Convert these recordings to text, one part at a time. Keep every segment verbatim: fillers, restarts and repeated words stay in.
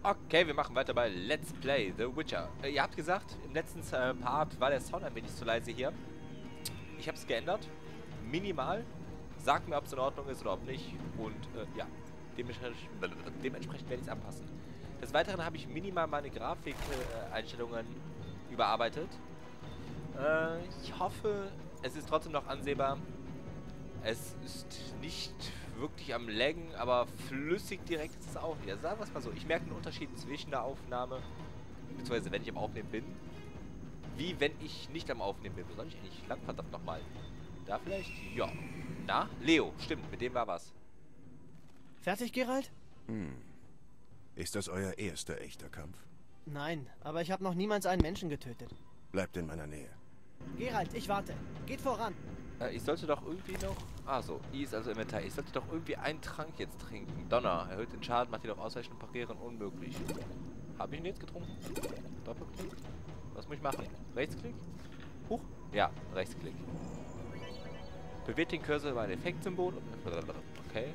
Okay, wir machen weiter bei Let's Play The Witcher. Äh, ihr habt gesagt, im letzten äh, Part war der Sound ein wenig zu leise hier. Ich habe es geändert. Minimal. Sagt mir, ob es in Ordnung ist oder ob nicht. Und äh, ja, dementsprechend, dementsprechend werde ich es anpassen. Des Weiteren habe ich minimal meine Grafikeinstellungen äh, überarbeitet. Äh, ich hoffe, es ist trotzdem noch ansehbar. Es ist nicht wirklich am Laggen, aber flüssig direkt ist es auch wieder. Sagen wir es mal so, ich merke einen Unterschied zwischen der Aufnahme, beziehungsweise wenn ich am Aufnehmen bin, wie wenn ich nicht am Aufnehmen bin. Wo soll ich eigentlich lang, verdammt nochmal? Da vielleicht? Ja. Na? Leo, stimmt, mit dem war was. Fertig, Geralt? Hm. Ist das euer erster echter Kampf? Nein, aber ich habe noch niemals einen Menschen getötet. Bleibt in meiner Nähe. Geralt, ich warte. Geht voran. Äh, ich sollte doch irgendwie noch... Ah so, I ist also Inventar. Ich sollte doch irgendwie einen Trank jetzt trinken. Donner, erhöht den Schaden, macht jedoch ausreichend Parieren unmöglich. Habe ich ihn jetzt getrunken? Doppelklick? Was muss ich machen? Rechtsklick? Huch? Ja, Rechtsklick. Bewegt den Cursor über ein Effektsymbol. Okay.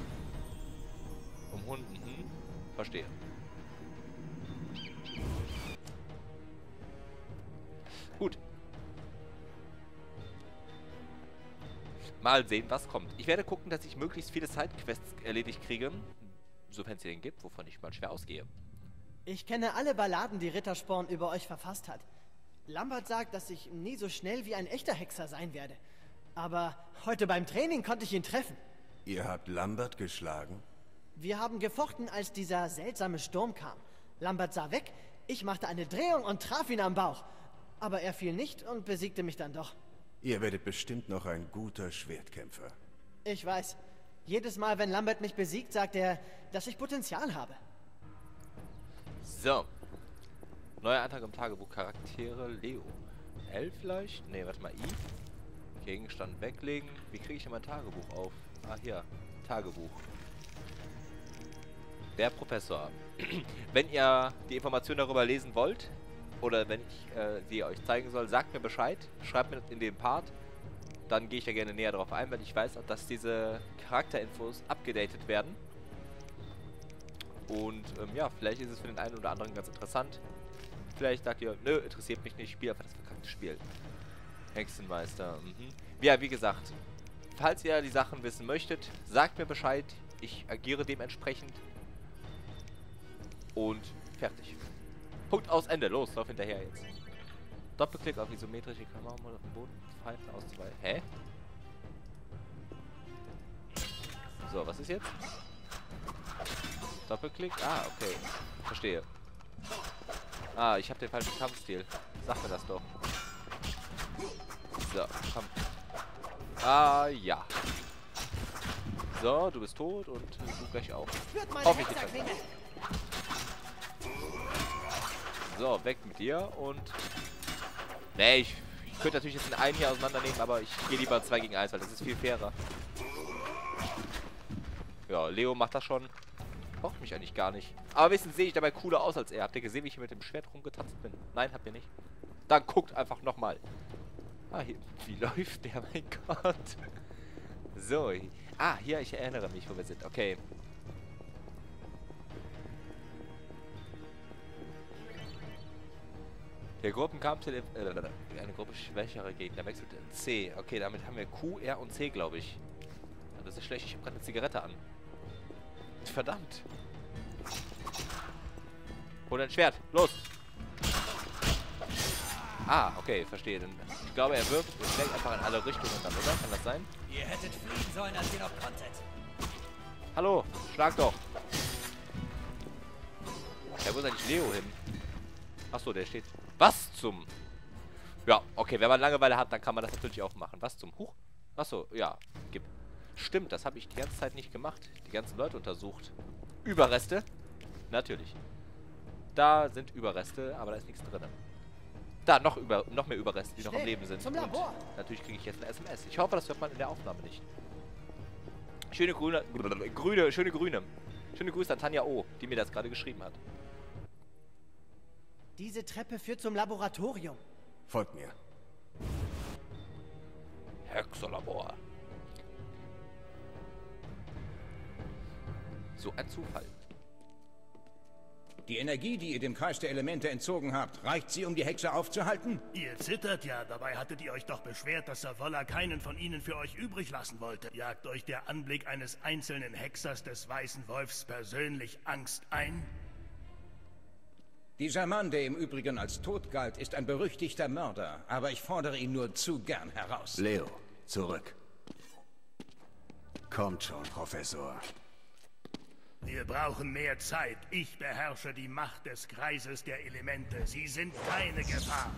Um Hunden. Hm. Verstehe. Gut. Mal sehen, was kommt. Ich werde gucken, dass ich möglichst viele Sidequests erledigt kriege. Sofern es sie denn gibt, wovon ich mal schwer ausgehe. Ich kenne alle Balladen, die Rittersporn über euch verfasst hat. Lambert sagt, dass ich nie so schnell wie ein echter Hexer sein werde. Aber heute beim Training konnte ich ihn treffen. Ihr habt Lambert geschlagen? Wir haben gefochten, als dieser seltsame Sturm kam. Lambert sah weg, ich machte eine Drehung und traf ihn am Bauch. Aber er fiel nicht und besiegte mich dann doch. Ihr werdet bestimmt noch ein guter Schwertkämpfer. Ich weiß. Jedes Mal, wenn Lambert mich besiegt, sagt er, dass ich Potenzial habe. So. Neuer Eintrag im Tagebuch. Charaktere Leo. L vielleicht? Ne, warte mal. I. Gegenstand weglegen. Wie kriege ich denn mein Tagebuch auf? Ah, hier. Tagebuch. Der Professor. Wenn ihr die Informationen darüber lesen wollt, oder wenn ich äh, sie euch zeigen soll, sagt mir Bescheid. Schreibt mir in dem Part. Dann gehe ich da gerne näher drauf ein, weil ich weiß, dass diese Charakterinfos abgedatet werden. Und ähm, ja, vielleicht ist es für den einen oder anderen ganz interessant. Vielleicht sagt ihr, nö, interessiert mich nicht, ich spiele einfach das verkackte Spiel. Hexenmeister. Mhm. Ja, wie gesagt, falls ihr die Sachen wissen möchtet, sagt mir Bescheid. Ich agiere dementsprechend. Und fertig. Punkt aus Ende. Los, lauf hinterher jetzt. Doppelklick auf isometrische Kamera auf dem Boden. Pfeifen auszuweichen. Hä? So, was ist jetzt? Doppelklick? Ah, okay. Verstehe. Ah, ich habe den falschen Kampfstil. Sag mir das doch. So, komm. Ah, ja. So, du bist tot und du gleich auch. Hoffe ich nicht. So, weg mit dir und... Nee, ich, ich könnte natürlich jetzt den einen hier auseinandernehmen, aber ich gehe lieber zwei gegen eins, weil das ist viel fairer. Ja, Leo macht das schon. Braucht mich eigentlich gar nicht. Aber wissen, sehe ich dabei cooler aus als er. Habt ihr gesehen, wie ich hier mit dem Schwert rumgetanzt bin? Nein, habt ihr nicht. Dann guckt einfach nochmal. Ah, hier, wie läuft der? Mein Gott. So. Ah, hier, ich erinnere mich, wo wir sind. Okay. Der Gruppenkampf, äh, eine Gruppe schwächere Gegner wechselt in C. Okay, damit haben wir Q, R und C, glaube ich. Das ist schlecht, ich habe gerade eine Zigarette an. Verdammt. Hol dein Schwert, los! Ah, okay, verstehe. Ich glaube, er wirft vielleicht einfach in alle Richtungen dann, oder? Kann das sein? Ihr hättet fliehen sollen, als ihr noch konntet. Hallo, schlag doch! Ja, wo ist eigentlich Leo hin? Achso, der steht... Was zum... Ja, okay, wenn man Langeweile hat, dann kann man das natürlich auch machen. Was zum... Huch? Achso, ja. Gib. Stimmt, das habe ich die ganze Zeit nicht gemacht. Die ganzen Leute untersucht. Überreste? Natürlich. Da sind Überreste, aber da ist nichts drin. Da, noch, über, noch mehr Überreste, die noch am Leben sind. Zum Labor. Und natürlich kriege ich jetzt eine S M S. Ich hoffe, das hört man in der Aufnahme nicht. Schöne grüne... Grüne, schöne Grüne. Schöne Grüße an Tanja O., die mir das gerade geschrieben hat. Diese Treppe führt zum Laboratorium. Folgt mir. Hexerlabor. So ein Zufall. Die Energie, die ihr dem Kreis der Elemente entzogen habt, reicht sie, um die Hexer aufzuhalten? Ihr zittert ja, dabei hattet ihr euch doch beschwert, dass Savolla keinen von ihnen für euch übrig lassen wollte. Jagt euch der Anblick eines einzelnen Hexers des Weißen Wolfs persönlich Angst ein? Dieser Mann, der im Übrigen als tot galt, ist ein berüchtigter Mörder, aber ich fordere ihn nur zu gern heraus. Leo, zurück. Kommt schon, Professor. Wir brauchen mehr Zeit. Ich beherrsche die Macht des Kreises der Elemente. Sie sind keine Gefahr.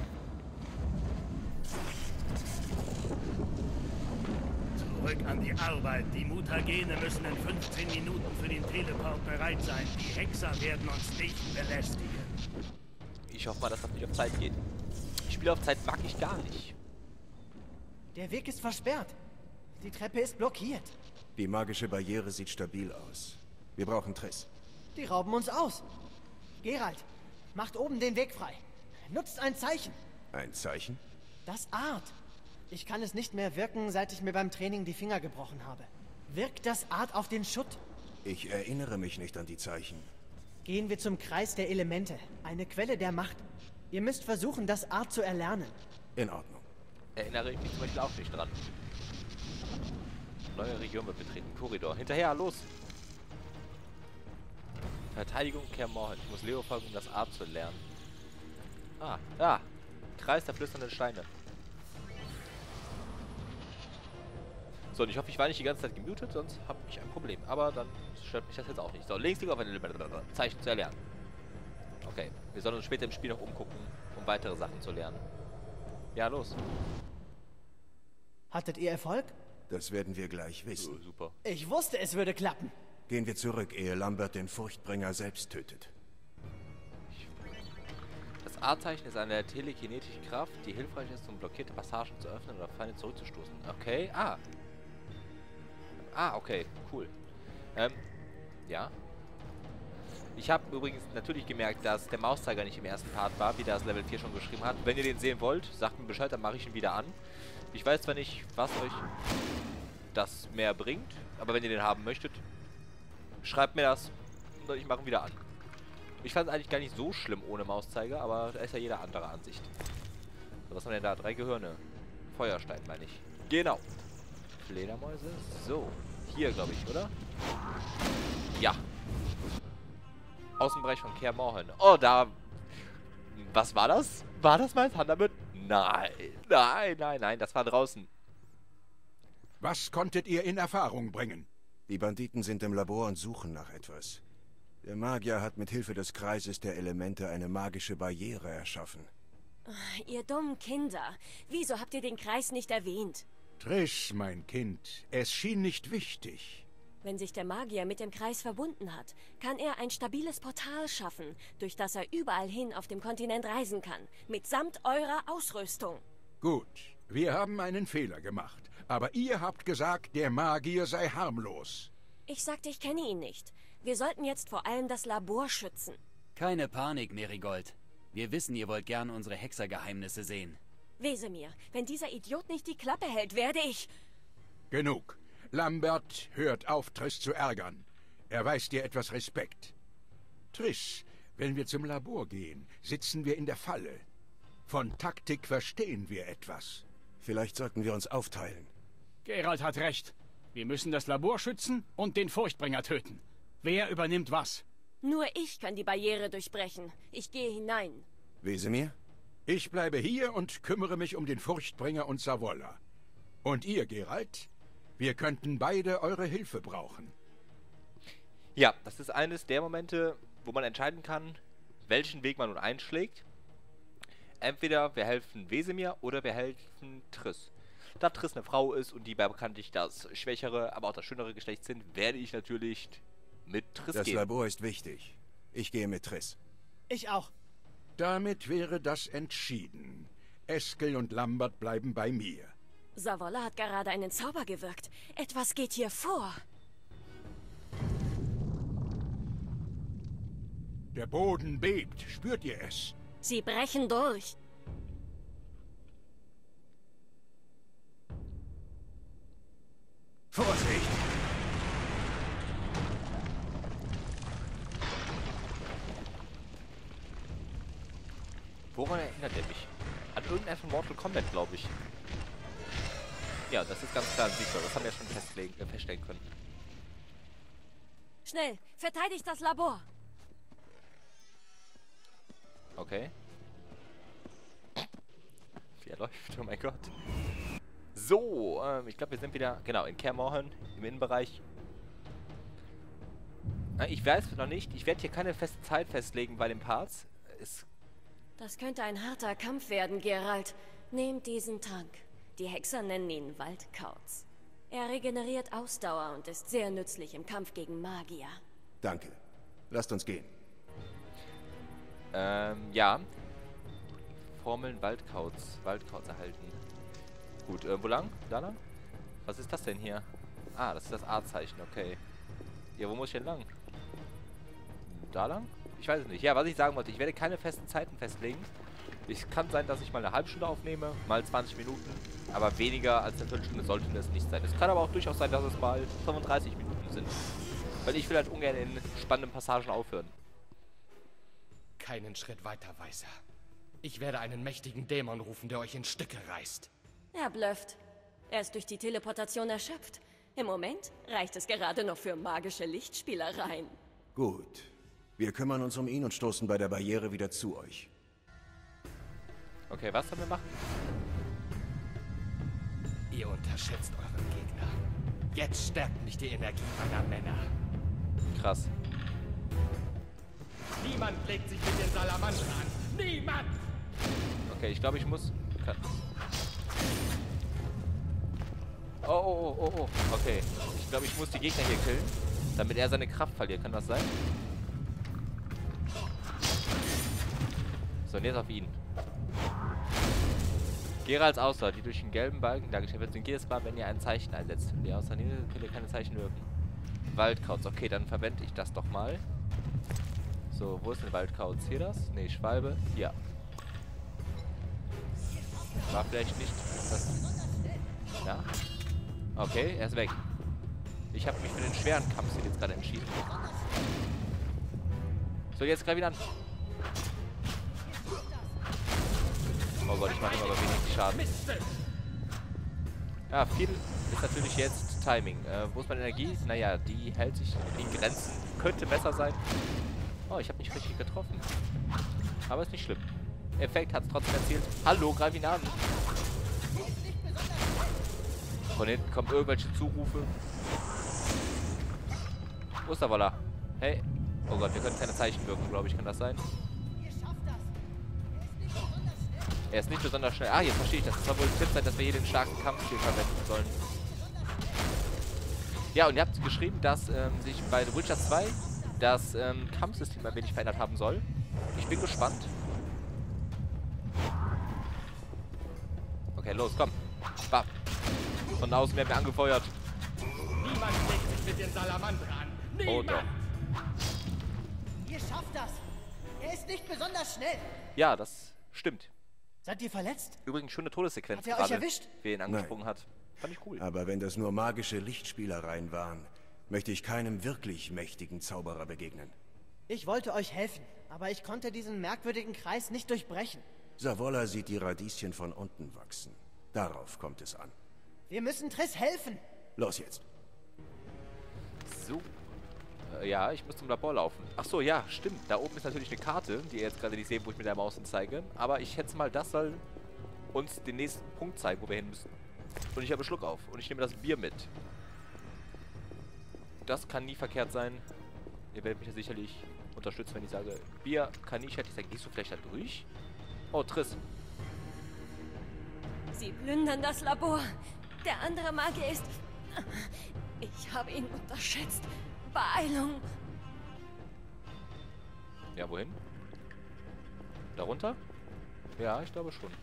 Zurück an die Arbeit. Die Mutagene müssen in fünfzehn Minuten für den Teleport bereit sein. Die Hexer werden uns nicht belästigen. Ich hoffe mal, dass das nicht auf Zeit geht. Spiele auf Zeit mag ich gar nicht. Der Weg ist versperrt. Die Treppe ist blockiert. Die magische Barriere sieht stabil aus. Wir brauchen Triss. Die rauben uns aus. Geralt, macht oben den Weg frei. Nutzt ein Zeichen. Ein Zeichen? Das Art. Ich kann es nicht mehr wirken, seit ich mir beim Training die Finger gebrochen habe. Wirkt das Art auf den Schutt? Ich erinnere mich nicht an die Zeichen. Gehen wir zum Kreis der Elemente. Eine Quelle der Macht. Ihr müsst versuchen, das Art zu erlernen. In Ordnung. Erinnere ich mich zum Beispiel auch nicht dran. Neue Region wird betreten. Korridor. Hinterher, los! Verteidigung Kaer Morhen. Ich muss Leo folgen, um das Art zu lernen. Ah, ja. Kreis der flüsternden Steine. So, und ich hoffe, ich war nicht die ganze Zeit gemutet, sonst habe ich ein Problem. Aber dann stört mich das jetzt auch nicht. So, links liegt auf ein Zeichen zu erlernen. Okay, wir sollen uns später im Spiel noch umgucken, um weitere Sachen zu lernen. Ja, los. Hattet ihr Erfolg? Das werden wir gleich wissen. Oh, super. Ich wusste, es würde klappen. Gehen wir zurück, ehe Lambert den Furchtbringer selbst tötet. Das A-Zeichen ist eine telekinetische Kraft, die hilfreich ist, um blockierte Passagen zu öffnen oder Feinde zurückzustoßen. Okay, ah. Ah, okay, cool. Ähm, ja. Ich habe übrigens natürlich gemerkt, dass der Mauszeiger nicht im ersten Part war, wie das Level vier schon geschrieben hat. Wenn ihr den sehen wollt, sagt mir Bescheid, dann mache ich ihn wieder an. Ich weiß zwar nicht, was euch das mehr bringt, aber wenn ihr den haben möchtet, schreibt mir das und ich mache ihn wieder an. Ich fand es eigentlich gar nicht so schlimm ohne Mauszeiger, aber da ist ja jeder andere Ansicht. So, was haben wir denn da? Drei Gehirne. Feuerstein, meine ich. Genau. Fledermäuse. So. Hier, glaube ich, oder? Ja. Außenbereich von Kaer Morhen. Oh, da... Was war das? War das mein Thunderbird? Nein. Nein, nein, nein. Das war draußen. Was konntet ihr in Erfahrung bringen? Die Banditen sind im Labor und suchen nach etwas. Der Magier hat mit Hilfe des Kreises der Elemente eine magische Barriere erschaffen. Ihr dummen Kinder. Wieso habt ihr den Kreis nicht erwähnt? Triss, mein Kind, es schien nicht wichtig. Wenn sich der Magier mit dem Kreis verbunden hat, kann er ein stabiles Portal schaffen, durch das er überall hin auf dem Kontinent reisen kann, mitsamt eurer Ausrüstung. Gut, wir haben einen Fehler gemacht. Aber ihr habt gesagt, der Magier sei harmlos. Ich sagte, ich kenne ihn nicht. Wir sollten jetzt vor allem das Labor schützen. Keine Panik, Merigold. Wir wissen, ihr wollt gern unsere Hexergeheimnisse sehen. Wesemir, wenn dieser Idiot nicht die Klappe hält, werde ich... Genug. Lambert, hört auf, Triss zu ärgern. Er weist dir etwas Respekt. Triss, wenn wir zum Labor gehen, sitzen wir in der Falle. Von Taktik verstehen wir etwas. Vielleicht sollten wir uns aufteilen. Geralt hat recht. Wir müssen das Labor schützen und den Furchtbringer töten. Wer übernimmt was? Nur ich kann die Barriere durchbrechen. Ich gehe hinein. Wesemir? Ich bleibe hier und kümmere mich um den Furchtbringer und Savolla. Und ihr, Geralt? Wir könnten beide eure Hilfe brauchen. Ja, das ist eines der Momente, wo man entscheiden kann, welchen Weg man nun einschlägt. Entweder wir helfen Wesemir oder wir helfen Triss. Da Triss eine Frau ist und die bekanntlich das schwächere, aber auch das schönere Geschlecht sind, werde ich natürlich mit Triss Das gehen. Labor ist wichtig. Ich gehe mit Triss. Ich auch. Damit wäre das entschieden. Eskel und Lambert bleiben bei mir. Savolla hat gerade einen Zauber gewirkt. Etwas geht hier vor. Der Boden bebt. Spürt ihr es? Sie brechen durch. Vorsicht! Woran erinnert er mich? An irgendeinen von Mortal Kombat, glaube ich. Ja, das ist ganz klar ein Siegler. Das haben wir schon festlegen, äh, feststellen können. Schnell, verteidigt das Labor. Okay. Wie er läuft, oh mein Gott. So, ähm, ich glaube, wir sind wieder, genau, in Kaer Morhen, im Innenbereich. Äh, ich weiß noch nicht, ich werde hier keine feste Zeit festlegen bei den Parts. Es Das könnte ein harter Kampf werden, Geralt. Nehmt diesen Trank. Die Hexer nennen ihn Waldkauz. Er regeneriert Ausdauer und ist sehr nützlich im Kampf gegen Magier. Danke. Lasst uns gehen. Ähm, ja. Formeln Waldkauz. Waldkauz erhalten. Gut, äh, wo lang? Da lang? Was ist das denn hier? Ah, das ist das A-Zeichen, okay. Ja, wo muss ich denn lang? Da lang? Ich weiß es nicht. Ja, was ich sagen wollte, ich werde keine festen Zeiten festlegen. Es kann sein, dass ich mal eine halbe Stunde aufnehme, mal zwanzig Minuten, aber weniger als eine Viertelstunde sollte das nicht sein. Es kann aber auch durchaus sein, dass es mal fünfunddreißig Minuten sind. Weil ich will halt ungern in spannenden Passagen aufhören. Keinen Schritt weiter, Weißer. Ich werde einen mächtigen Dämon rufen, der euch in Stücke reißt. Er blufft. Er ist durch die Teleportation erschöpft. Im Moment reicht es gerade noch für magische Lichtspielereien. Gut. Wir kümmern uns um ihn und stoßen bei der Barriere wieder zu euch. Okay, was sollen wir machen? Ihr unterschätzt euren Gegner. Jetzt stärkt mich die Energie meiner Männer. Krass. Niemand legt sich mit den Salamandern an. Niemand! Okay, ich glaube, ich muss... Kann. Oh, oh, oh, oh, oh. Okay. Ich glaube, ich muss die Gegner hier killen, damit er seine Kraft verliert. Kann das sein? So, und jetzt auf ihn. Geralts Ausdauer, die durch den gelben Balken dargestellt wird, sind jedes Mal, wenn ihr ein Zeichen einsetzt. Die Ausdauer könnt ihr keine Zeichen wirken. Waldkauz. Okay, dann verwende ich das doch mal. So, wo ist denn Waldkauz? Hier das? Ne, Schwalbe. Hier. War vielleicht nicht das... Ja. Okay, er ist weg. Ich habe mich für den schweren Kampf jetzt gerade entschieden. So, jetzt greif ihn an. Oh Gott, ich mache immer aber wenig Schaden. Ja, viel ist natürlich jetzt Timing. Äh, wo ist meine Energie? Naja, die hält sich in Grenzen. Könnte besser sein. Oh, ich habe nicht richtig getroffen. Aber ist nicht schlimm. Effekt hat es trotzdem erzielt. Hallo, greif ihn an. Von hinten kommen irgendwelche Zurufe. Wo ist der Woller? Hey. Oh Gott, wir können keine Zeichen wirken, glaube ich. Kann das sein? Er ist nicht besonders schnell. Ah, jetzt verstehe ich das. Das soll wohl ein Tipp sein, dass wir hier den starken Kampfstil verwenden sollen. Ja, und ihr habt geschrieben, dass ähm, sich bei The Witcher zwei das ähm, Kampfsystem ein wenig verändert haben soll. Ich bin gespannt. Okay, los, komm. Bam. Von außen werden wir angefeuert. Niemand legt sich mit den Salamandern an. Oh doch. Ihr schafft das. Er ist nicht besonders schnell. Ja, das stimmt. Seid ihr verletzt? Übrigens schon eine Todessequenz Hat er euch gerade, erwischt? wie er ihn angesprungen Nein. hat. Fand ich cool. Aber wenn das nur magische Lichtspielereien waren, möchte ich keinem wirklich mächtigen Zauberer begegnen. Ich wollte euch helfen, aber ich konnte diesen merkwürdigen Kreis nicht durchbrechen. Savolla sieht die Radieschen von unten wachsen. Darauf kommt es an. Wir müssen Triss helfen. Los jetzt. So. Äh, ja, ich muss zum Labor laufen. Ach so, ja, stimmt. Da oben ist natürlich eine Karte, die ihr jetzt gerade nicht seht, wo ich mit der Maus zeige. Aber ich schätze mal, das soll uns den nächsten Punkt zeigen, wo wir hin müssen. Und ich habe Schluck auf. Und ich nehme das Bier mit. Das kann nie verkehrt sein. Ihr werdet mich ja sicherlich unterstützen, wenn ich sage, Bier kann nie schädlich sein. Gehst du vielleicht da durch? Oh, Triss. Sie plündern das Labor. Der andere Magier ist... Ich habe ihn unterschätzt. Beeilung. Ja, wohin? Darunter? Ja, ich glaube schon.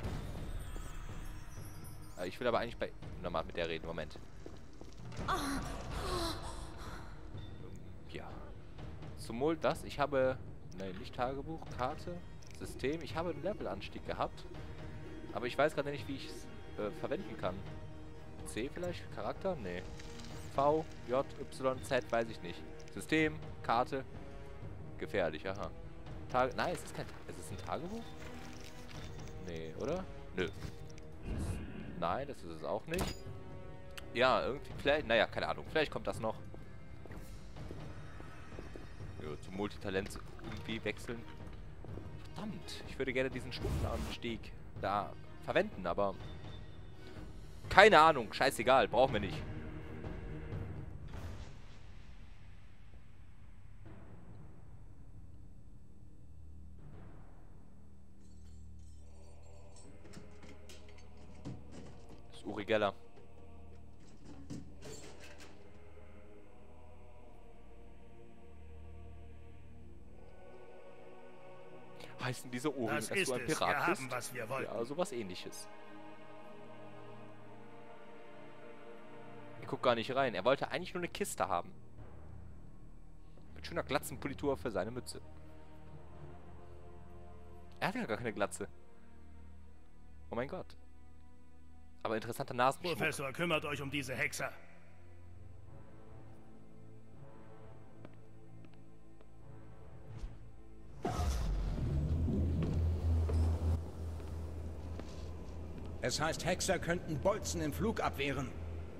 Ich will aber eigentlich bei... Nochmal mit der reden. Moment. Ja. Zum Wohl das. Ich habe... Nein, nicht Tagebuch, Karte, System. Ich habe einen Levelanstieg gehabt. Aber ich weiß gerade nicht, wie ich es äh, verwenden kann. C vielleicht? Charakter? Nee. V, J, Y, Z, weiß ich nicht. System, Karte. Gefährlich, aha. Tag Nein, es ist kein... Es ist ein Tagebuch? Nee, oder? Nö. Nein, das ist es auch nicht. Ja, irgendwie, vielleicht, naja, keine Ahnung. Vielleicht kommt das noch. Ja, zum Multitalent irgendwie wechseln. Verdammt, ich würde gerne diesen Stufenanstieg da verwenden, aber... Keine Ahnung, scheißegal, brauchen wir nicht. Das ist Uri Geller. Heißen diese Ohren, dass du ein Pirat wir bist? haben, was wir wollten. Ja, sowas ähnliches. Ich guck gar nicht rein. Er wollte eigentlich nur eine Kiste haben. Mit schöner Glatzenpolitur für seine Mütze. Er hat ja gar keine Glatze. Oh mein Gott. Aber interessanter Nasenschmuck. Professor, kümmert euch um diese Hexer. Es heißt, Hexer könnten Bolzen im Flug abwehren.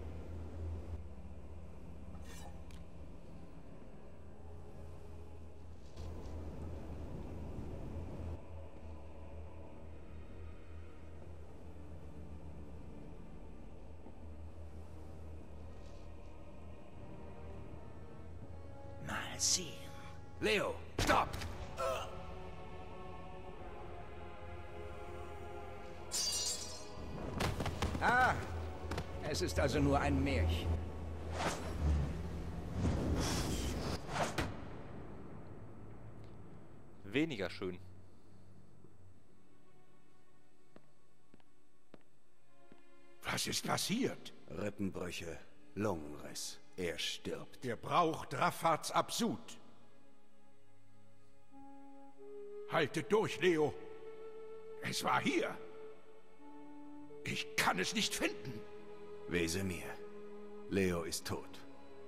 Mal sehen. Leo, stopp! Ah, es ist also nur ein Märchen. Weniger schön. Was ist passiert? Rippenbrüche, Lungenriss. Er stirbt. Er braucht Raffats Absud. Haltet durch, Leo. Es war hier. Ich kann es nicht finden. Wesemir. Leo ist tot.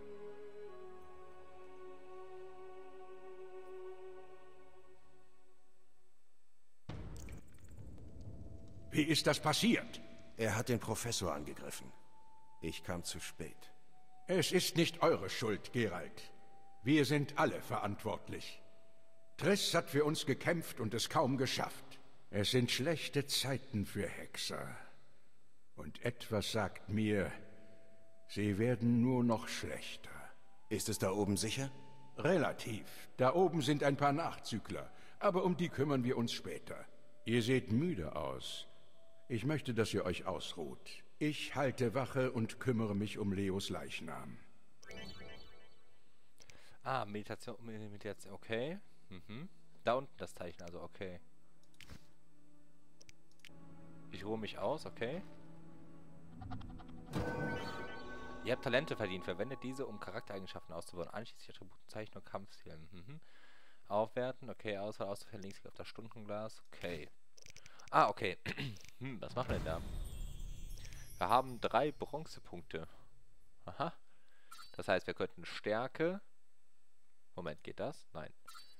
Wie ist das passiert? Er hat den Professor angegriffen. Ich kam zu spät. Es ist nicht eure Schuld, Geralt. Wir sind alle verantwortlich. Triss hat für uns gekämpft und es kaum geschafft. Es sind schlechte Zeiten für Hexer. Und etwas sagt mir, sie werden nur noch schlechter. Ist es da oben sicher? Relativ. Da oben sind ein paar Nachzügler, aber um die kümmern wir uns später. Ihr seht müde aus. Ich möchte, dass ihr euch ausruht. Ich halte Wache und kümmere mich um Leos Leichnam. Ah, Meditation, Meditation, okay. Mhm. Da unten das Zeichen, also okay. Ich ruhe mich aus, okay. Ihr habt Talente verdient. Verwendet diese, um Charaktereigenschaften auszubauen. Einschließlich Attributen, Zeichnung, Kampfstil. Mhm. Aufwerten, okay. Auswahl auszuführen. Links auf das Stundenglas. Okay. Ah, okay. hm, was machen wir denn da? Wir haben drei Bronzepunkte. Aha. Das heißt, wir könnten Stärke... Moment, geht das? Nein.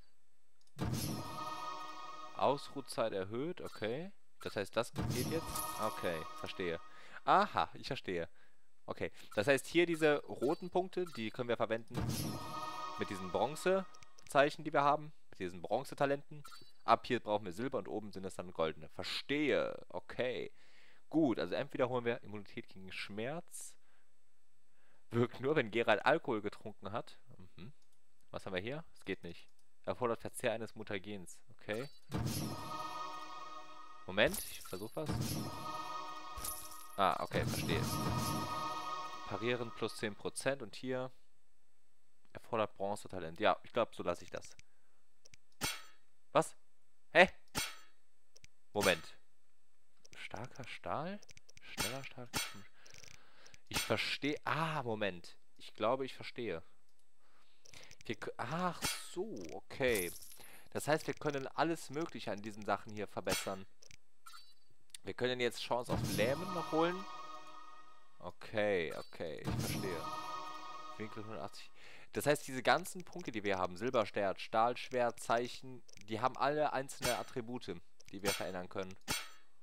Ausruhzeit erhöht, okay. Das heißt, das geht jetzt? Okay, verstehe. Aha, ich verstehe. Okay, das heißt, hier diese roten Punkte, die können wir verwenden mit diesen Bronzezeichen, die wir haben. Mit diesen Bronzetalenten. Ab hier brauchen wir Silber und oben sind es dann goldene. Verstehe. Okay. Gut, also entweder holen wir Immunität gegen Schmerz. Wirkt nur, wenn Geralt Alkohol getrunken hat. Mhm. Was haben wir hier? Es geht nicht. Erfordert Verzehr eines Mutagens. Okay. Moment, ich versuche was. Ah, okay, verstehe. Parieren plus zehn Prozent und hier erfordert Bronzetalent. Ja, ich glaube, so lasse ich das. Was? Hä? Moment. Starker Stahl? Schneller Stahl? Ich verstehe. Ah, Moment. Ich glaube, ich verstehe. Wir, ach so, okay. Das heißt, wir können alles Mögliche an diesen Sachen hier verbessern. Wir können jetzt Chance auf Lähmen noch holen. Okay, okay, ich verstehe. Winkel hundertachtzig. Das heißt, diese ganzen Punkte, die wir haben, Silberschwert, Stahlschwert, Zeichen, die haben alle einzelne Attribute, die wir verändern können.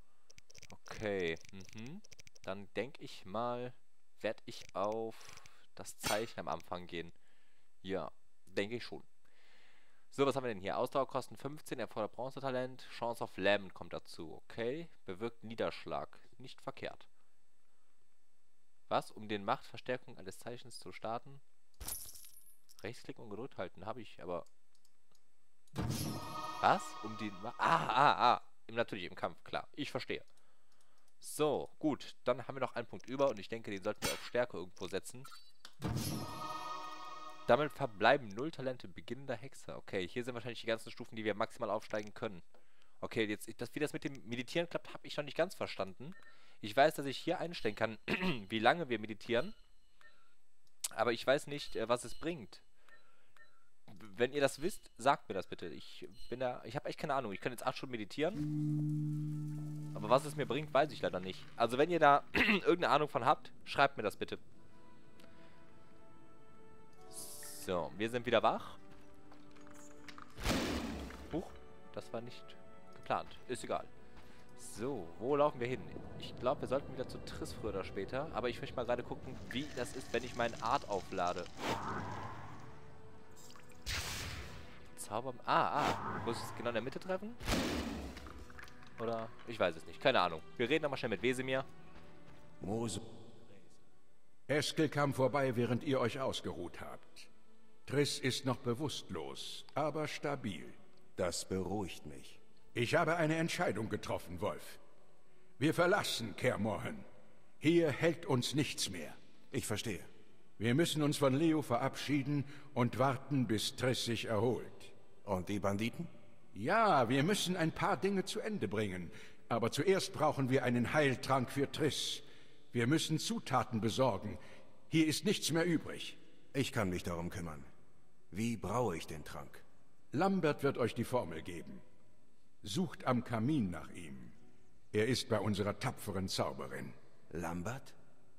Okay. Mhm. Dann denke ich mal, werde ich auf das Zeichen am Anfang gehen. Ja, denke ich schon. So, was haben wir denn hier? Ausdauerkosten fünfzehn, erfordert Bronzetalent, Chance auf Lähmen kommt dazu. Okay, bewirkt Niederschlag. Nicht verkehrt. Was? Um den Machtverstärkung eines Zeichens zu starten? Rechtsklick und gedrückt halten, habe ich, aber... Was? Um den... Ma ah, ah, ah. Natürlich im Kampf, klar. Ich verstehe. So, gut. Dann haben wir noch einen Punkt über und ich denke, den sollten wir auf Stärke irgendwo setzen. Damit verbleiben null Talente beginnender Hexer. Okay, hier sind wahrscheinlich die ganzen Stufen, die wir maximal aufsteigen können. Okay, jetzt, das, wie das mit dem Meditieren klappt, habe ich noch nicht ganz verstanden. Ich weiß, dass ich hier einstellen kann, wie lange wir meditieren. Aber ich weiß nicht, was es bringt. Wenn ihr das wisst, sagt mir das bitte. Ich bin da, ich habe echt keine Ahnung. Ich kann jetzt acht Stunden meditieren. Aber was es mir bringt, weiß ich leider nicht. Also wenn ihr da irgendeine Ahnung von habt, schreibt mir das bitte. So, wir sind wieder wach. Huch, das war nicht geplant. Ist egal. So, wo laufen wir hin? Ich glaube, wir sollten wieder zu Triss früher oder später. Aber ich möchte mal gerade gucken, wie das ist, wenn ich meinen Art auflade. Zauber... Ah, ah. Muss ich es genau in der Mitte treffen? Oder? Ich weiß es nicht. Keine Ahnung. Wir reden nochmal schnell mit Wesemir. Mose. Eskel kam vorbei, während ihr euch ausgeruht habt. Triss ist noch bewusstlos, aber stabil. Das beruhigt mich. Ich habe eine Entscheidung getroffen, Wolf. Wir verlassen Kaer Morhen. Hier hält uns nichts mehr. Ich verstehe. Wir müssen uns von Leo verabschieden und warten, bis Triss sich erholt. Und die Banditen? Ja, wir müssen ein paar Dinge zu Ende bringen. Aber zuerst brauchen wir einen Heiltrank für Triss. Wir müssen Zutaten besorgen. Hier ist nichts mehr übrig. Ich kann mich darum kümmern. Wie braue ich den Trank? Lambert wird euch die Formel geben. Sucht am Kamin nach ihm. Er ist bei unserer tapferen Zauberin. Lambert?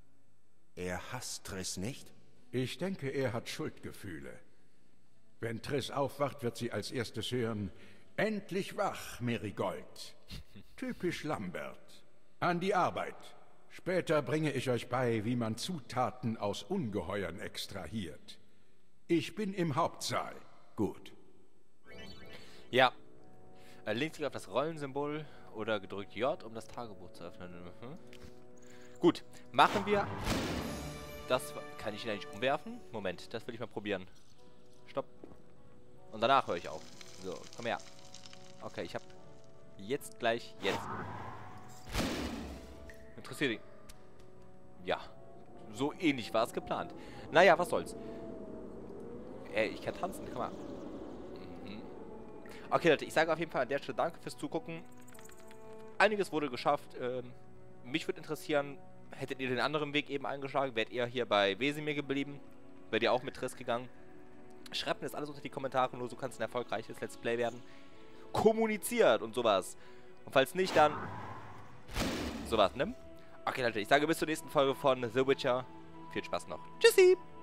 Er hasst Triss nicht? Ich denke, er hat Schuldgefühle. Wenn Triss aufwacht, wird sie als erstes hören: Endlich wach, Merigold. Typisch Lambert. An die Arbeit. Später bringe ich euch bei, wie man Zutaten aus Ungeheuern extrahiert. Ich bin im Hauptsaal. Gut. Ja. Äh, links auf das Rollensymbol oder gedrückt J, um das Tagebuch zu öffnen. Mhm. Gut. Machen wir... Das kann ich ihn eigentlich umwerfen? Moment, das will ich mal probieren. Stopp. Und danach höre ich auf. So, komm her. Okay, ich habe jetzt gleich jetzt. Interessiert ihn. Ja. So ähnlich war es geplant. Naja, was soll's. Ey, ich kann tanzen. Komm mal. Mhm. Okay, Leute, ich sage auf jeden Fall an der Stelle danke fürs Zugucken. Einiges wurde geschafft. Ähm, mich würde interessieren, hättet ihr den anderen Weg eben eingeschlagen? Wärt ihr hier bei Wesemir geblieben? Wärt ihr auch mit Triss gegangen? Schreibt mir das alles unter die Kommentare, nur so kann es ein erfolgreiches Let's Play werden. Kommuniziert und sowas. Und falls nicht, dann sowas, ne? Okay, Leute, ich sage bis zur nächsten Folge von The Witcher. Viel Spaß noch. Tschüssi!